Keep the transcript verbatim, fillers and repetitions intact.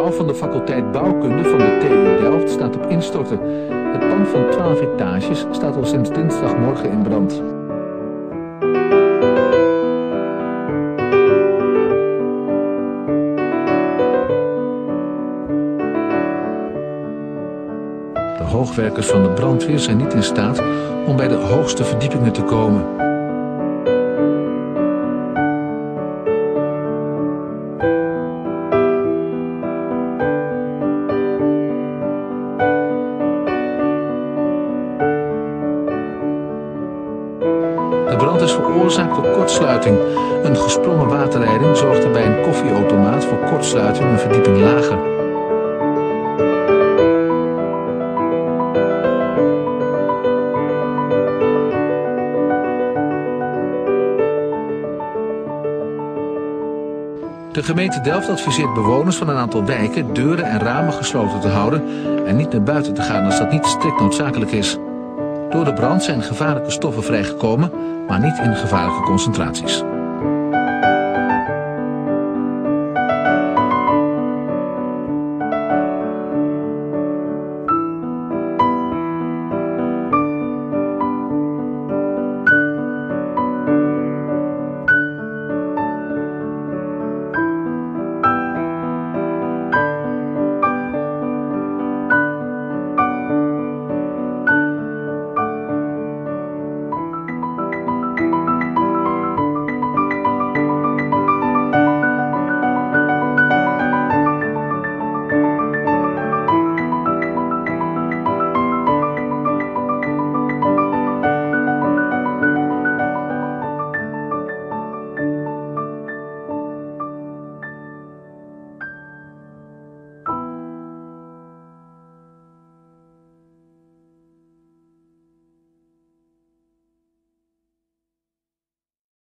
gebouw van de faculteit Bouwkunde van de T U Delft staat op instorten. Het pand van twaalf etages staat al sinds dinsdagmorgen in brand. De hoogwerkers van de brandweer zijn niet in staat om bij de hoogste verdiepingen te komen. De brand is veroorzaakt door kortsluiting. Een gesprongen waterleiding zorgde bij een koffieautomaat voor kortsluiting een verdieping lager. De gemeente Delft adviseert bewoners van een aantal wijken deuren en ramen gesloten te houden en niet naar buiten te gaan als dat niet strikt noodzakelijk is. Door de brand zijn gevaarlijke stoffen vrijgekomen, maar niet in gevaarlijke concentraties.